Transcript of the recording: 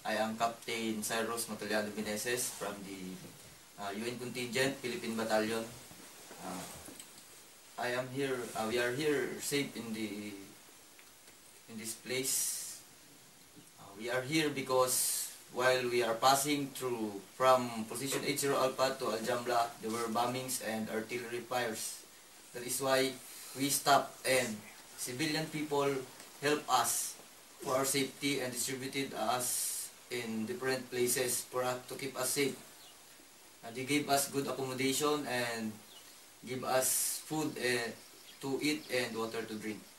I am Captain Cyrus Matoliano Meneses from the UN Contingent, Philippine Battalion. I am here. We are here safe in this place. We are here because while we are passing through from position 80 Alpha to Al Jamla, there were bombings and artillery fires. That is why we stopped, and civilian people help us for our safety and distributed us in different places for us to keep us safe. They gave us good accommodation and give us food to eat and water to drink.